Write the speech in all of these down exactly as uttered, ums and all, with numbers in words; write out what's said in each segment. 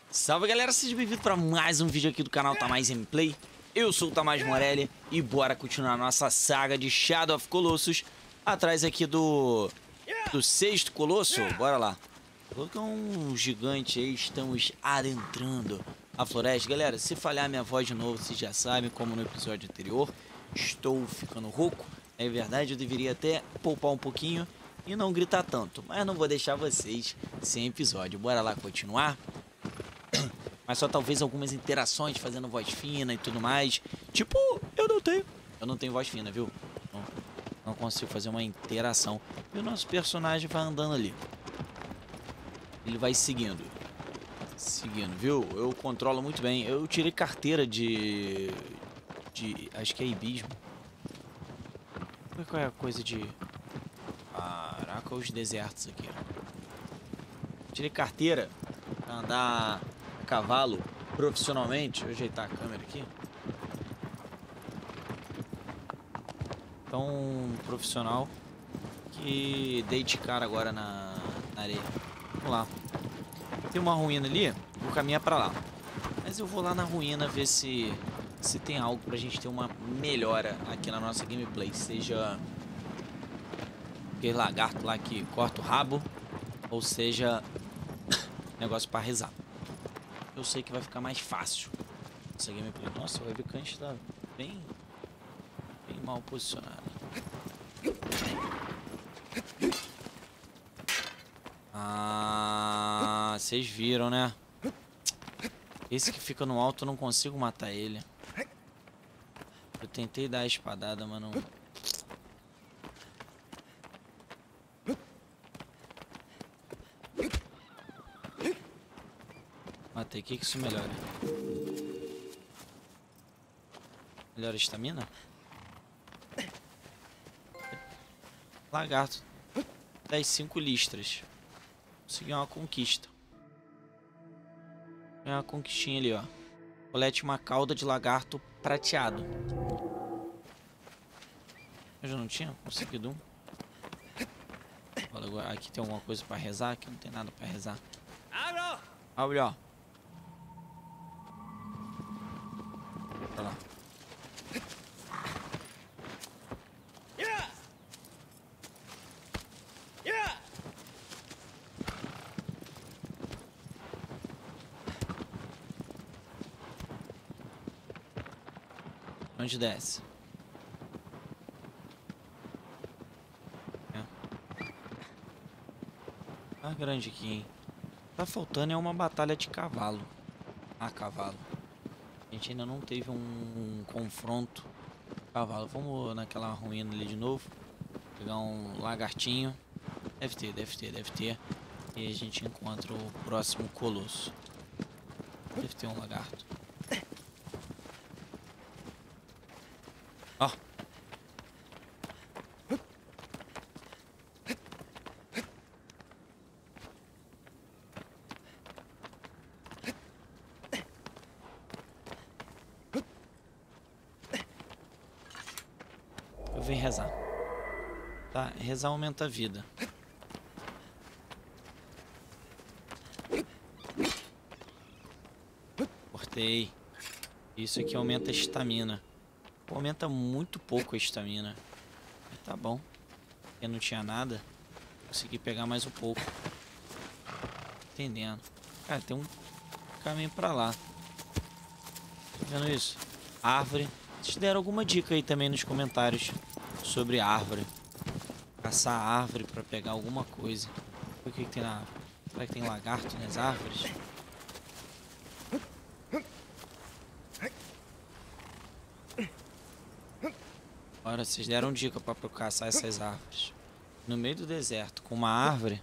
Salve galera, seja bem-vindo para mais um vídeo aqui do canal Tamais Gameplay. Eu sou o Tamais Morelli e bora continuar nossa saga de Shadow of Colossus. Atrás aqui do do sexto colosso, bora lá. Colocar um gigante aí, estamos adentrando a floresta. Galera, se falhar minha voz de novo, vocês já sabem, como no episódio anterior, estou ficando rouco. É verdade, eu deveria até poupar um pouquinho e não gritar tanto, mas não vou deixar vocês sem episódio. Bora lá continuar. Mas só talvez algumas interações fazendo voz fina e tudo mais. Tipo, eu não tenho. Eu não tenho voz fina, viu? Não, não consigo fazer uma interação. E o nosso personagem vai andando ali. Ele vai seguindo. Seguindo, viu? Eu controlo muito bem. Eu tirei carteira de... de acho que é hibismo. Qual é a coisa de... Caraca, os desertos aqui. Tirei carteira pra andar a cavalo profissionalmente. Deixa eu ajeitar a câmera aqui. Então, um profissional que dei de cara agora na, na areia. Vamos lá. Tem uma ruína ali, vou caminhar pra lá. Mas eu vou lá na ruína ver se se tem algo pra gente ter uma melhora aqui na nossa gameplay. Seja aquele lagarto lá que corta o rabo, ou seja, negócio pra rezar. Eu sei que vai ficar mais fácil essa gameplay. Nossa, o webcam tá bem, bem mal posicionado. Ah, vocês viram, né? Esse que fica no alto eu não consigo matar ele. Eu tentei dar a espadada, mas não... Matei. O que que isso melhora? Melhora a estamina? Lagarto. dez, cinco listras. Consegui uma conquista. É uma conquistinha ali, ó. Colete uma cauda de lagarto prateado. Eu já não tinha conseguido um. Olha, agora aqui tem alguma coisa pra rezar. Aqui não tem nada pra rezar. Abre, ó. Olha lá. Onde desce? É. Tá grande aqui, hein? Tá faltando é uma batalha de cavalo. Ah, cavalo. A gente ainda não teve um, um confronto cavalo. Vamos naquela ruína ali de novo. Pegar um lagartinho. Deve ter, deve ter, deve ter. E a gente encontra o próximo colosso. Deve ter um lagarto. Ó. Eu vim rezar. Tá, rezar aumenta a vida. Cortei. Isso aqui aumenta a estamina. Aumenta muito pouco a estamina. Tá bom. Eu não tinha nada. Consegui pegar mais um pouco. Entendendo. Cara, tem um caminho pra lá. Tá vendo isso? Árvore. Vocês deram alguma dica aí também nos comentários sobre árvore. Caçar árvore pra pegar alguma coisa. O que que tem na árvore? Será que tem lagarto nas árvores? Ora, vocês deram dica pra caçar essas árvores. No meio do deserto, com uma árvore.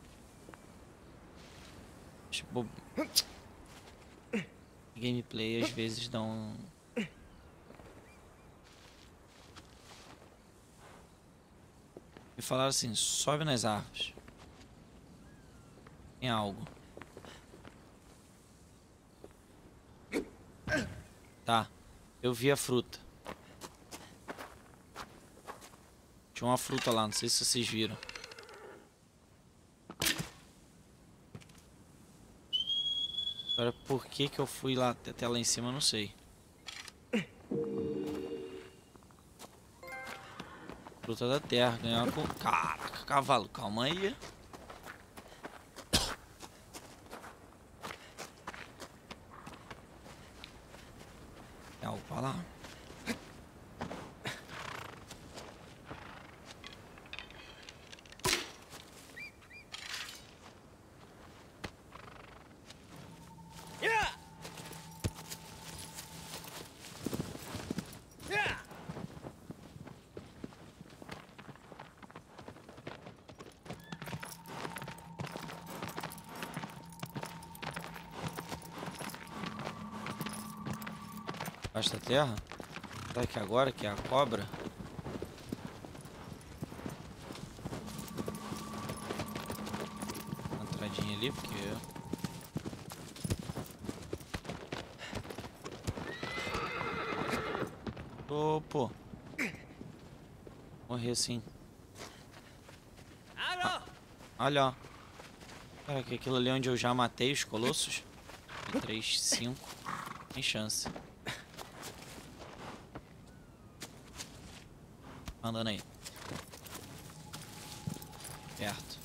Tipo, gameplay às vezes dão... E falaram assim, sobe nas árvores. Tem algo. Tá, eu vi a fruta. Tinha uma fruta lá, não sei se vocês viram. Agora, por que que eu fui lá até lá em cima, eu não sei. Fruta da terra, ganhar com... Caraca, cavalo, calma aí. É algo pra lá. Basta terra. Será que agora que é a cobra? Uma entradinha ali, porque... Ô, pô. Morri assim. Ah, olha, ó. Cara, que aquilo ali onde eu já matei os colossos. três, cinco. Tem chance. Andando aí. Perto.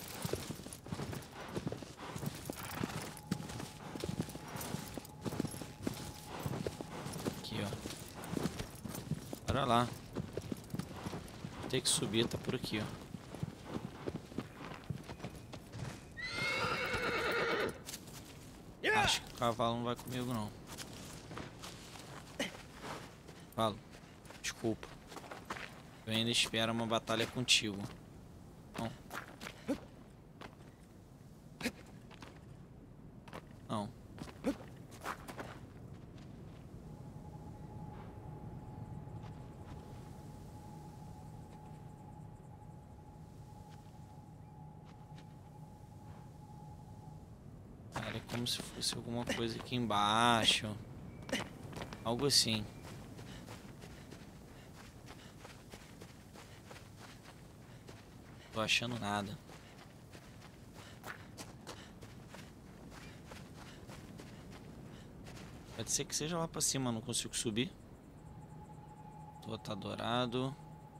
Aqui, ó. Bora lá. Vou ter que subir, tá por aqui, ó. Acho que o cavalo não vai comigo, não. Cavalo, desculpa. Eu ainda espero uma batalha contigo. Não. Não. Cara, é como se fosse alguma coisa aqui embaixo. Algo assim. Tô achando nada. Pode ser que seja lá pra cima, não consigo subir. Tô, tá dourado.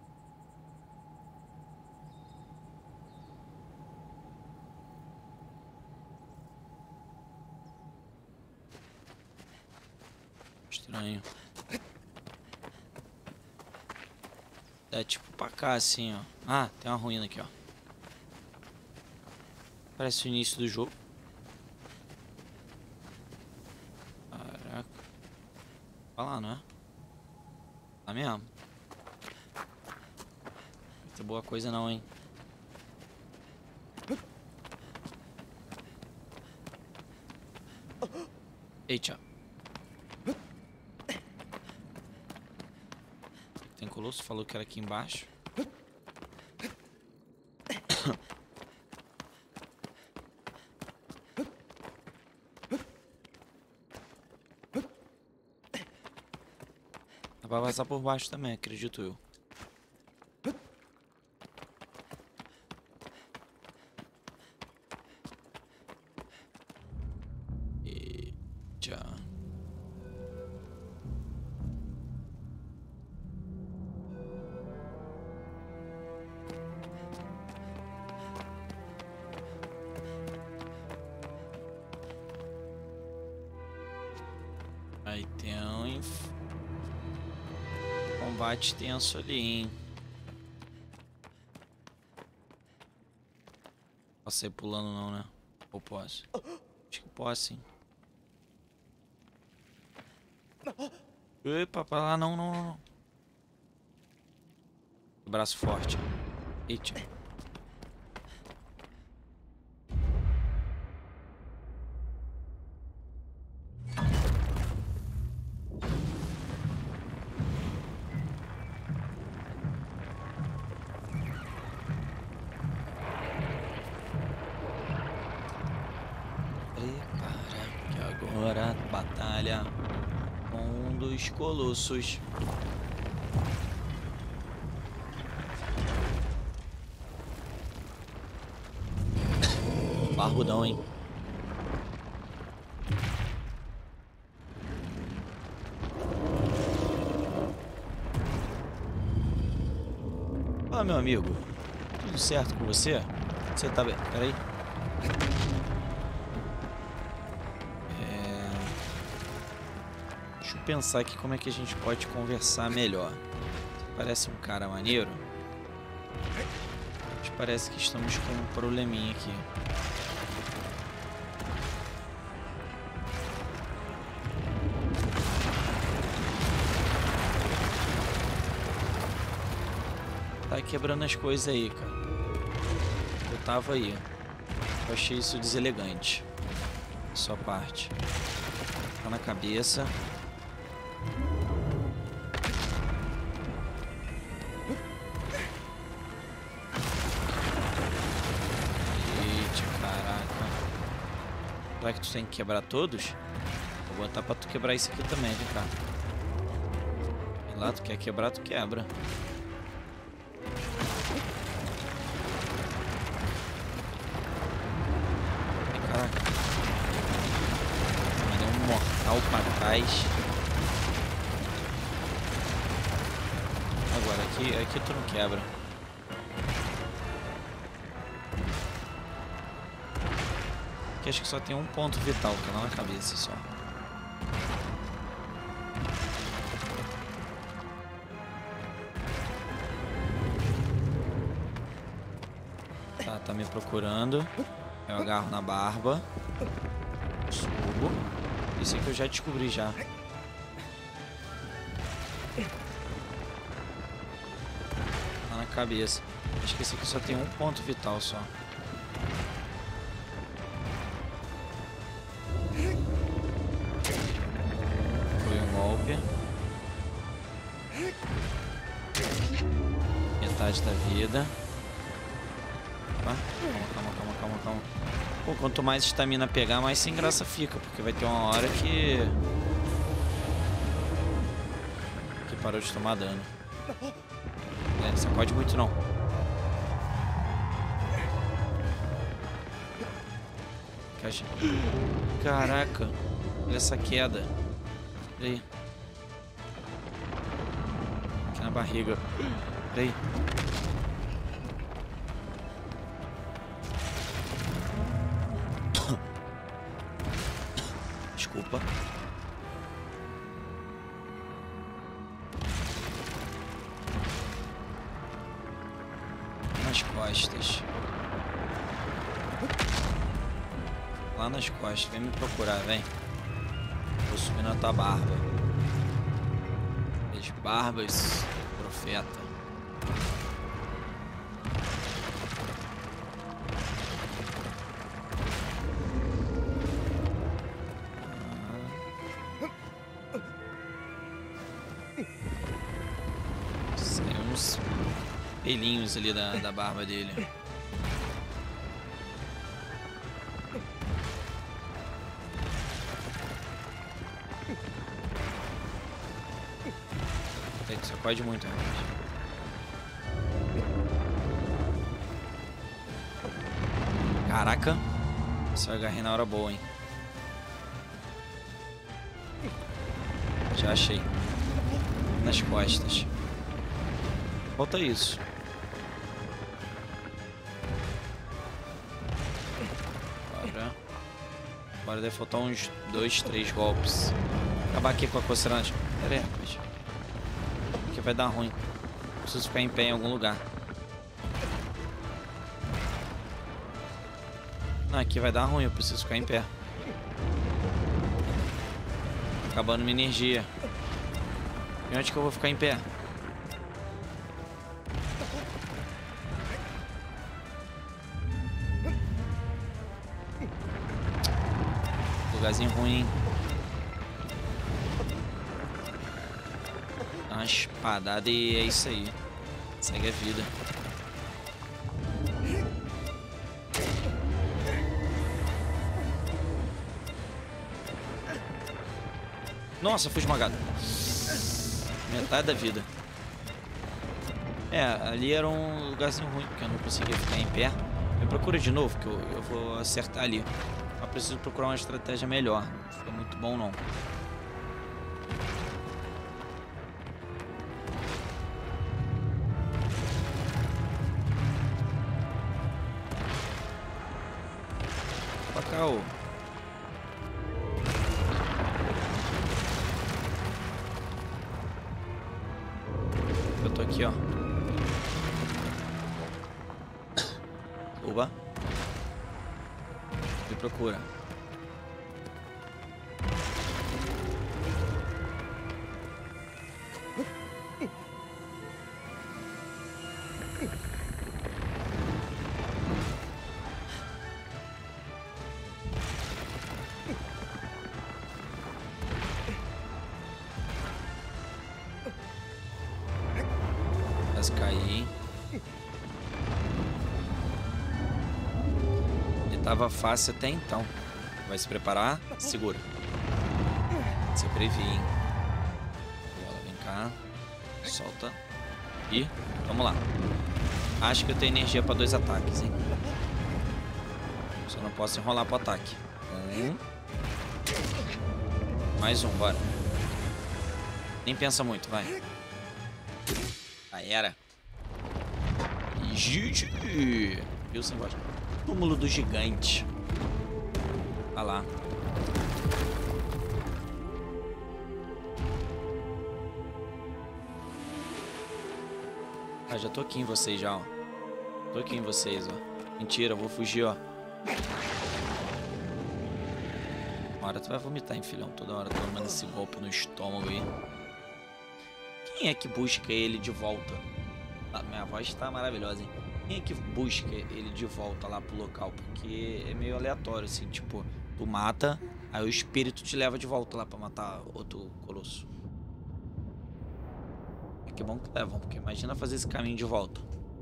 Estranho. É tipo pra cá assim, ó. Ah, tem uma ruína aqui, ó. Parece o início do jogo. Caraca. Vai lá, não é? Tá mesmo. Não tem boa coisa não, hein. Eita. Tem colosso, falou que era aqui embaixo. Dá pra passar por baixo também, acredito eu. Eita. Aí tem um inf... combate tenso ali, hein? Posso sair pulando não, né? Ou posso? Acho que posso, sim. Epa, pra lá não, não, não. Braço forte. Eita. Prepara que agora batalha com um dos colossos. Barbudão, hein? Fala, meu amigo. Tudo certo com você? Você tá bem? Peraí. É... Deixa eu pensar aqui como é que a gente pode conversar melhor. Você parece um cara maneiro. Mas parece que estamos com um probleminha aqui. Tá quebrando as coisas aí, cara. Eu tava aí. Eu achei isso deselegante. Sua parte. Tá na cabeça. Eita, caraca. Será que tu tem que quebrar todos? Vou botar pra tu quebrar isso aqui também, vem cá. Vem lá, tu quer quebrar, tu quebra. Caraca. Mandei um mortal pra trás. Agora, aqui, aqui tu não quebra. Aqui acho que só tem um ponto vital, que é lá na cabeça só. Tá, tá me procurando. Eu agarro na barba. Subo. Isso aqui eu já descobri já. Lá na cabeça. Acho que esse aqui só tem um ponto vital só. Foi um golpe. Metade da vida. Opa. Calma, calma, calma, calma, calma. Pô, quanto mais estamina pegar, mais sem graça fica. Porque vai ter uma hora que... Que parou de tomar dano. É, sacode muito não. Caixa. Caraca. Olha essa queda. Olha aí. Aqui na barriga. Olha aí. Desculpa. Nas costas. Lá nas costas. Vem me procurar, vem. Vou subir na tua barba. As barbas, profeta. Pelinhos ali da, da barba dele. Eita, sacode muito, rapaz. Caraca. Só agarrei na hora boa, hein. Já achei. Nas costas. Falta isso. Agora. Agora deve faltar uns dois, três golpes. Acabar aqui com a coceira. Pera aí, rapaz. Aqui vai dar ruim. Preciso ficar em pé em algum lugar. Não, aqui vai dar ruim. Eu preciso ficar em pé. Acabando minha energia. E onde que eu vou ficar em pé? Lugarzinho ruim. Dá uma espadada e é isso aí. Segue a vida. Nossa, fui esmagado. Metade da vida. É, ali era um lugarzinho ruim, porque eu não conseguia ficar em pé. Me procura de novo, que eu, eu vou acertar ali. Eu preciso procurar uma estratégia melhor. Não fica muito bom, não. cá, ô. Eu tô aqui, ó. Oba. Me procura. Quase caí, hein? Ele tava fácil até então. Vai se preparar? Segura. Você previ, hein? Bola, vem cá. Solta. E vamos lá. Acho que eu tenho energia pra dois ataques, hein? Só não posso enrolar pro ataque. Um. Mais um, bora. Nem pensa muito, vai. Aí era. G G. Viu, sem voz? Túmulo do gigante. Olha lá. Ah, já tô aqui em vocês já, ó. Tô aqui em vocês, ó. Mentira, eu vou fugir, ó. Uma hora tu vai vomitar, hein, filhão. Toda hora tomando esse golpe no estômago aí. Quem é que busca ele de volta? Ah, minha voz tá maravilhosa, hein? Quem é que busca ele de volta lá pro local? Porque é meio aleatório, assim, tipo, tu mata, aí o espírito te leva de volta lá pra matar outro colosso. É que bom que levam, porque imagina fazer esse caminho de volta.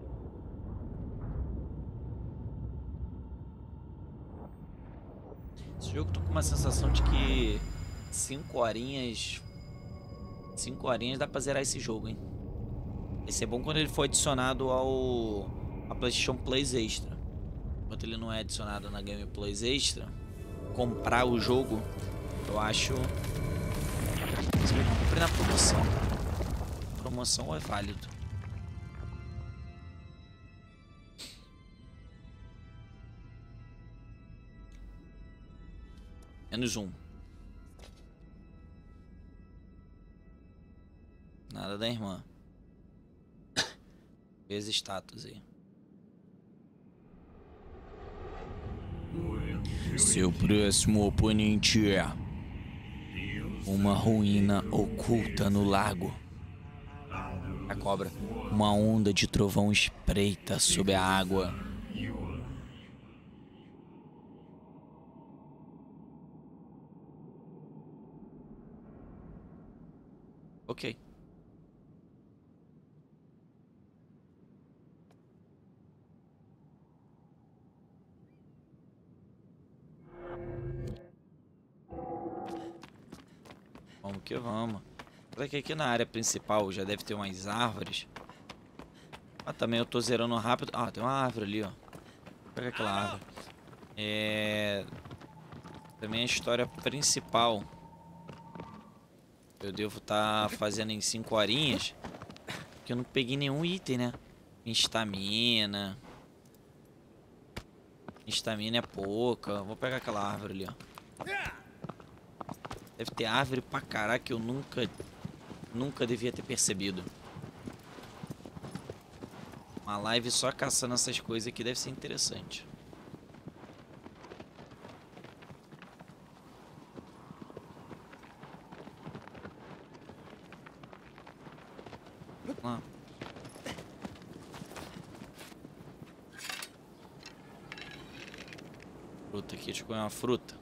Esse jogo eu tô com uma sensação de que cinco horinhas... cinco horinhas dá pra zerar esse jogo, hein? Esse é bom quando ele for adicionado ao a PlayStation Plus Extra. Enquanto ele não é adicionado na Game Plus Extra, comprar o jogo, eu acho... Se eu comprei na promoção. Promoção é válido. Menos um. Nada da irmã. Vê as estátuas aí. Seu próximo oponente é uma ruína oculta no lago. A cobra. Uma onda de trovão espreita sob a água. Ok. Vamos que vamos. Apesar que aqui na área principal já deve ter umas árvores. Mas também eu tô zerando rápido. Ah, tem uma árvore ali, ó. Pega aquela árvore. É... Também a história principal. Eu devo estar tá fazendo em cinco horinhas. Porque eu não peguei nenhum item, né? Estamina. Estamina é pouca. Vou pegar aquela árvore ali, ó. Deve ter árvore pra caralho que eu nunca... Nunca devia ter percebido. Uma live só caçando essas coisas aqui deve ser interessante. Vamos lá. Fruta aqui, deixa eu comer uma fruta.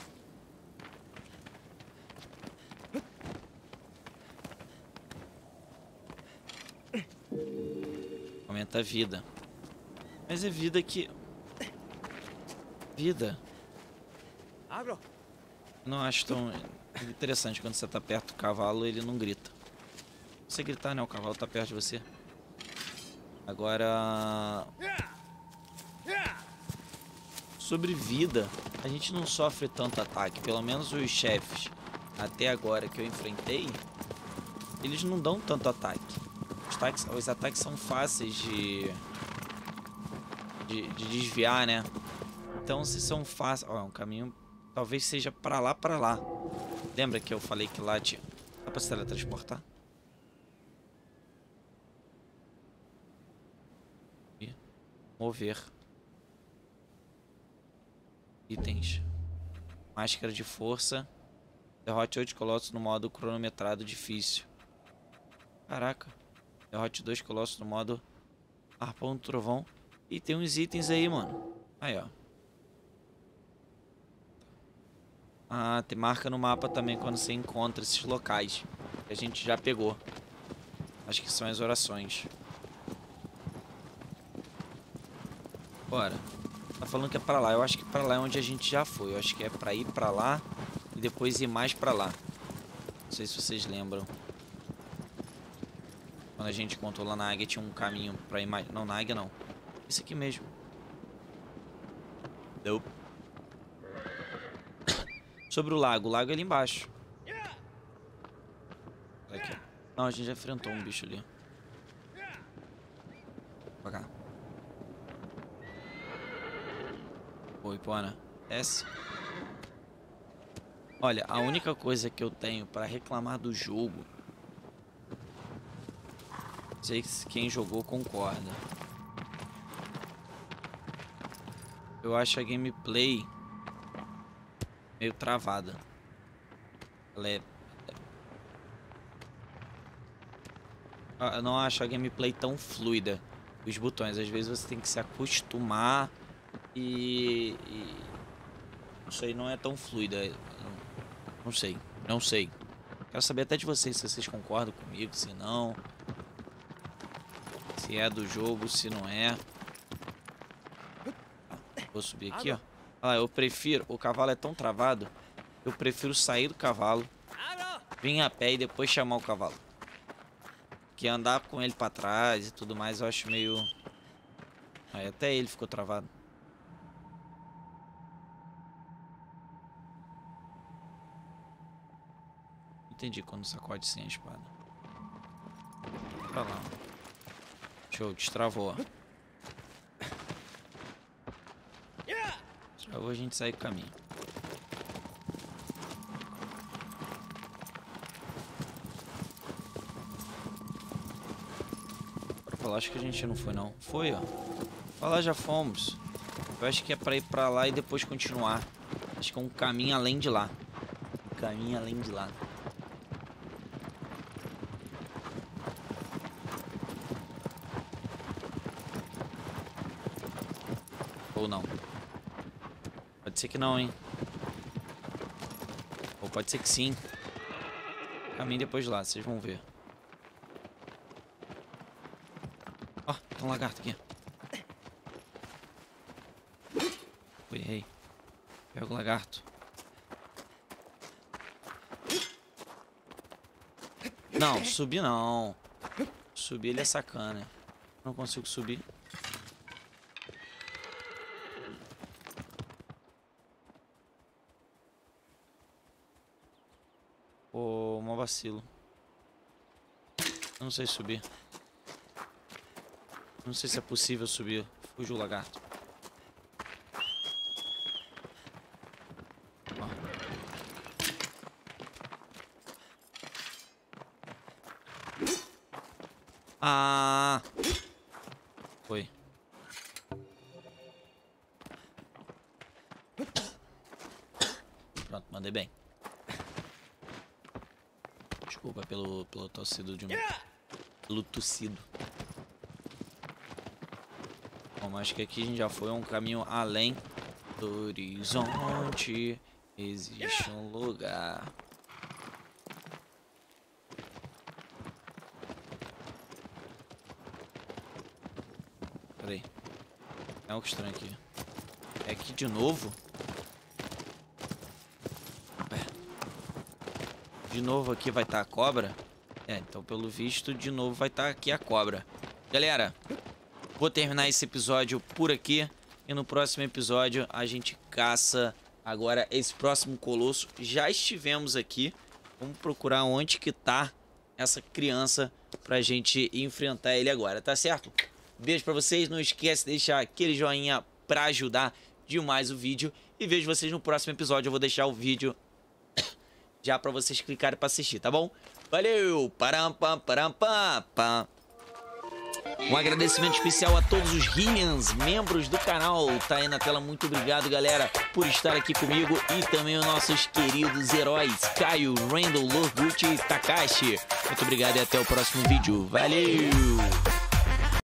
Aumenta a vida. Mas é vida que... Vida. Não acho tão interessante quando você tá perto do cavalo, ele não grita. Você gritar, né? O cavalo tá perto de você. Agora... Sobre vida, a gente não sofre tanto ataque. Pelo menos os chefes, até agora que eu enfrentei, eles não dão tanto ataque. Os ataques, os ataques são fáceis de, de, de desviar, né? Então, se são fáceis... Ó, um caminho... Talvez seja pra lá, pra lá. Lembra que eu falei que lá tinha... Dá pra se teletransportar? E mover. Itens. Máscara de força. Derrote oito colossos no modo cronometrado difícil. Caraca. Derrote dois colossos no modo arpão do trovão. E tem uns itens aí, mano. Aí, ó. Ah, tem marca no mapa também quando você encontra esses locais. Que a gente já pegou. Acho que são as orações. Bora. Tá falando que é pra lá. Eu acho que pra lá é onde a gente já foi. Eu acho que é pra ir pra lá e depois ir mais pra lá. Não sei se vocês lembram. Quando a gente contou lá na águia, tinha um caminho pra ir mais... Não, na águia não. Esse aqui mesmo. Deu. Sobre o lago. O lago é ali embaixo. Aqui. Não, a gente já enfrentou um bicho ali. Pra cá. Oi, Pona. Desce. Olha, a única coisa que eu tenho pra reclamar do jogo... Não sei se quem jogou concorda. Eu acho a gameplay meio travada. Ela é... Eu não acho a gameplay tão fluida. Os botões, às vezes você tem que se acostumar e... e... Isso aí não é tão fluida. Não sei, não sei. Quero saber até de vocês se vocês concordam comigo, se não. Se é do jogo, se não é. Vou subir aqui, ó. Olha lá, eu prefiro... O cavalo é tão travado. Eu prefiro sair do cavalo, vir a pé e depois chamar o cavalo. Que andar com ele pra trás e tudo mais, eu acho meio... Aí até ele ficou travado. Entendi quando sacode sem a espada. Pra lá. Show, destravou. Destravou, a gente sai do caminho. Pra falar, acho que a gente não foi não. Foi, ó. Pra lá já fomos. Eu acho que é pra ir pra lá e depois continuar. Acho que é um caminho além de lá. Um caminho além de lá. Ou não. Pode ser que não, hein. Ou pode ser que sim. Caminho depois de lá, vocês vão ver. Ó, oh, tem um lagarto aqui. Ui, errei. Pega o lagarto. Não, subir não. Subir ele é sacana. Não consigo subir. Pô, mó vacilo. Eu não sei subir. Não sei se é possível subir. Fugiu o lagarto. Ó. Ah! Foi. Pronto, mandei bem. Desculpa pelo, pelo tossido de um... Pelo tossido. Bom, acho que aqui a gente já foi um caminho além do horizonte. Existe um lugar. Peraí. É algo estranho aqui. É aqui de novo? De novo aqui vai estar a cobra? É, então pelo visto de novo vai estar aqui a cobra. Galera, vou terminar esse episódio por aqui. E no próximo episódio a gente caça agora esse próximo colosso. Já estivemos aqui. Vamos procurar onde que tá essa criança pra gente enfrentar ele agora, tá certo? Beijo pra vocês. Não esquece de deixar aquele joinha pra ajudar. demais o vídeo. E vejo vocês no próximo episódio. Eu vou deixar o vídeo já pra vocês clicarem pra assistir, tá bom? Valeu! Param, pam, param, pam, pam. Um agradecimento especial a todos os Hillians, membros do canal. Tá aí na tela. Muito obrigado, galera, por estar aqui comigo. E também os nossos queridos heróis, Caio, Randall, Lorgucci e Takashi. Muito obrigado e até o próximo vídeo. Valeu!